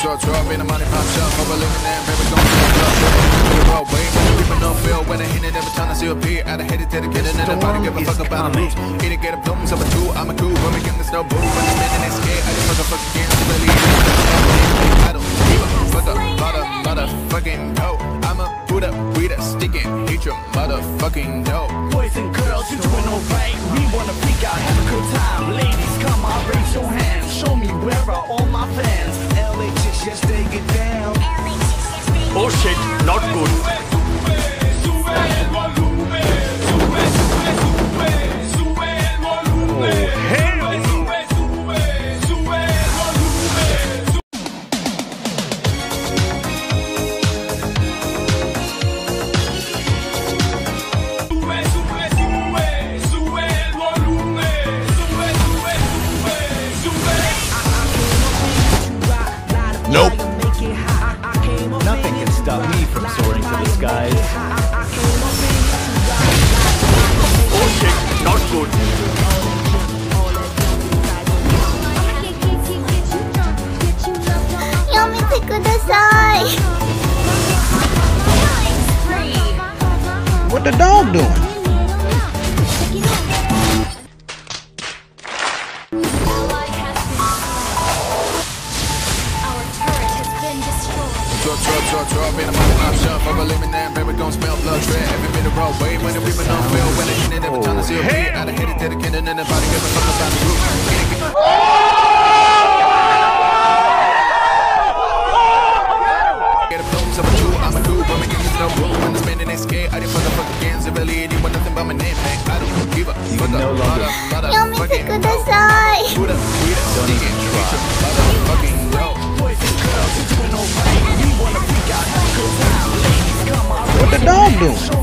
Drop in the money pop shop, over living there, baby, gon' stop. Way more people don't feel when I hit it every time I see a beat. I hate it, dedicated, and nobody give a fuck about the rules. Eat it, get a bloom, so I'm a cool. When we get this no boo, when I'm spinning that skate, I just fuck again, so really. I don't give a fuck about a fucking dope. I'm a Buddha, we the sticking, hate your motherfucking dope. Boys and girls, you're doing alright. We wanna freak out, have a good time. Ladies, come on, raise your hands. Show me where are all my fans. LA chicks, yes, they get down. Oh shit, not good. Nope. Nothing can stop me from soaring to the skies. Oh shit, not good. Yummy, kudasai. What the dog doing? Drop in the money pop shop, over living there, baby, gon' smell blood red. Every bit of road way when the people don't feel when they hit it every time I see a beat. I hate it, dedicated, and nobody give a fuck about the roof. Get a bloom, so I'm a cool, when we get this no boo. When I'm spinning that skate, I didn't fuck again, so really anyone nothing but my name, man. I don't give a fuck about Yummy, kudasai. Buddha, we the sticking, hate your motherfucking dope. Boys and girls, you're doing alright. We wanna freak out, have a good time. Ladies, come on, What the dog doing?